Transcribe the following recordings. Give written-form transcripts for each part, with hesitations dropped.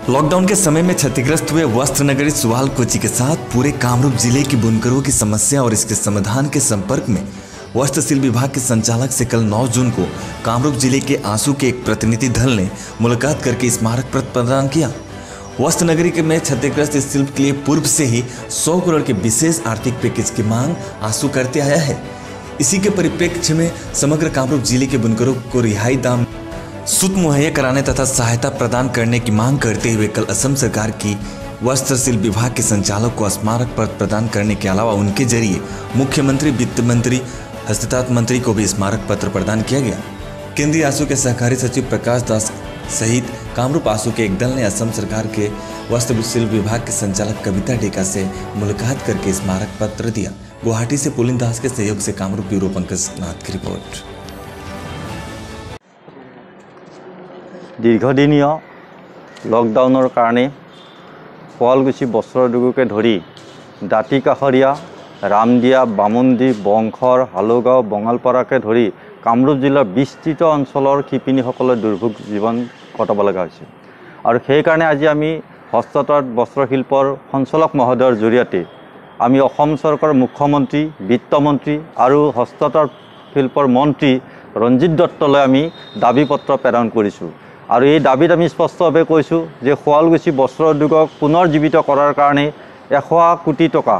Lockdown के समय में क्षतिग्रस्त हुए वस्त्र नगरी सुवालकुची के साथ पूरे कामरूप जिले की बुनकरों की समस्या और इसके समाधान के संपर्क में वस्त्र शिल्प विभाग के संचालक से कल 9 जून को कामरूप जिले के आंसू के एक प्रतिनिधि दल ने मुलाकात करके स्मारक पत्र प्रदान किया। वस्त्र नगरी के में क्षतिग्रस्त इस शिल्प के लिए पूर्व से ही 100 करोड़ के विशेष आर्थिक पैकेज की मांग आंसू करते आया है। इसी के परिप्रेक्ष्य में समग्र कामरूप जिले के बुनकरों को रिहाई दाम सूत मुहैया कराने तथा सहायता प्रदान करने की मांग करते हुए कल असम सरकार की वस्त्र शिल्प विभाग के संचालक को स्मारक पत्र प्रदान करने के अलावा उनके जरिए मुख्यमंत्री, वित्त मंत्री, हस्ततांत मंत्री को भी स्मारक पत्र प्रदान किया गया। केंद्रीय आंसू के सहकारी सचिव प्रकाश दास सहित कामरूप आंसू के एक दल ने असम सरकार के वस्त्र शिल्प विभाग के संचालक कविता डेका से मुलाकात करके स्मारक पत्र दिया। गुवाहाटी से पुलिन दास के सहयोग से कामरूप ब्यूरो पंकज नाथ की रिपोर्ट। दीर्घदिनीय लकडाउनर कारणे शुवालकुची वस्त्र उद्योगके धरी दाँतीकाषरीया, रामदिया, बामुंदी, बंखर, हालुगाँव, बंगालपाराके धरी कामरूप जिलार विस्तृत अंचলৰ শিপিনীসকলে दुर्भोग जीवन कटाब लगा হৈছে। और সেইকাৰণে আজি আমি হস্ততাঁত বস্ত্ৰশিল্পৰ সঞ্চালক মহোদয়ৰ জৰিয়তে আমি অসম চৰকাৰৰ মুখ্যমন্ত্ৰী, বিত্তমন্ত্ৰী আৰু হস্ততাঁত শিল্পৰ মন্ত্ৰী ৰঞ্জিত দত্তলৈ আমি দাবী পত্ৰ প্ৰেৰণ কৰিছোঁ। और ये दाबीत आम स्पष्टभावे कैसो जे शुवालकुची वस्त्र उद्योगक पुनर्जीवित करार कारणे 100 कोटी टका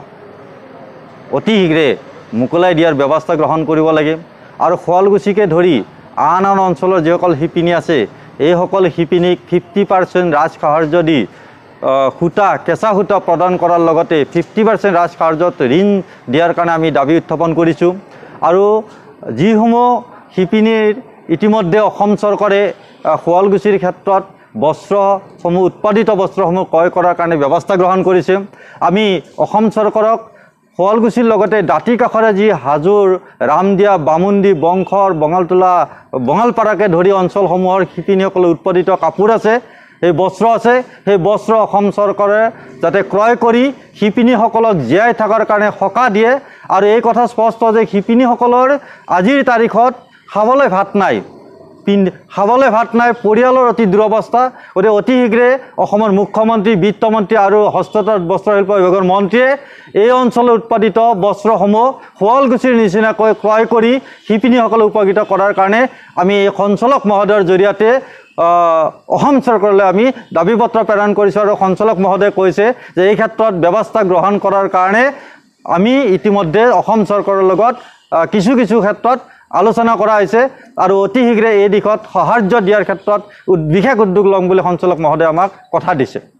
अति शीघ्रे मुकलाई दियार व्यवस्था ग्रहण करिब लागे। और शुवालकुचिके धरी आन आन अंचলৰ जिসকল শিপিনী আছে এই সকল শিপিনীক 50% राजसाहार्य দি সূতা কেঁচা সূতা प्रदान কৰাৰ লগতে 50% राजसाहार्यত ঋণ দিয়াৰ কাৰণে আমি দাবী উত্থাপন কৰিছোঁ। আৰু যিসমূহ শিপিনীৰ ইতিমধ্যে অসম চৰকাৰে শুৱালকুছিৰ ক্ষেত্ৰত বস্ত্ৰসমূহ উৎপাদিত বস্ত্ৰসমূহ ক্ৰয় কৰাৰ কাৰণে ব্যৱস্থা গ্ৰহণ কৰিছে। আমি অসম চৰকাৰক শুৱালকুছিৰ লগতে দাঁতি কাষৰে যি হাজোৰ, ৰামদিয়া, বামুন্দি, বংখৰ, বঙালতোলা, বঙালপাৰাকে ধৰি অঞ্চলসমূহৰ শিপিনীসকলে উৎপাদিত কাপোৰ আছে, এই বস্ত্ৰ আছে, সেই বস্ত্ৰ অসম চৰকাৰে যাতে ক্ৰয় কৰি শিপিনীসকলক জীয়াই থকাৰ কাৰণে সকাহ দিয়ে। আৰু এই কথা স্পষ্ট যে শিপিনীসকলৰ আজিৰ তাৰিখত খাবলৈ ভাত নাই, খাবলৈ ভাত নাই, পৰিয়ালৰ অতি দুৰৱস্থা। গতিকে অতি শীঘ্ৰে অসমৰ মুখ্যমন্ত্ৰী, বিত্তমন্ত্ৰী আৰু হস্ততাঁত বস্ত্ৰশিল্প বিভাগৰ মন্ত্ৰীয়ে এই অঞ্চলত উৎপাদিত বস্ত্ৰসমূহ শুৱালকুছিৰ নিচিনাকৈ ক্ৰয় কৰি শিপিনীসকলক উপকৃত কৰাৰ কাৰণে আমি এই সঞ্চালক মহোদয়ৰ জৰিয়তে অসম চৰকাৰলৈ আমি দাবী পত্ৰ প্ৰেৰণ কৰিছোঁ। আৰু সঞ্চালক মহোদয়ে কৈছে যে এই ক্ষেত্ৰত ব্যৱস্থা গ্ৰহণ কৰাৰ কাৰণে আমি ইতিমধ্যে অসম চৰকাৰৰ লগত কিছু ক্ষেত্ৰত আলোচনা কৰা হৈছে আৰু অতি শীঘ্ৰে এই দিশত সাহায্য দিয়াৰ ক্ষেত্ৰত বিশেষ উদ্যোগ ল'ম বুলি সঞ্চালক মহোদয়ে আমাক কথা দিছে।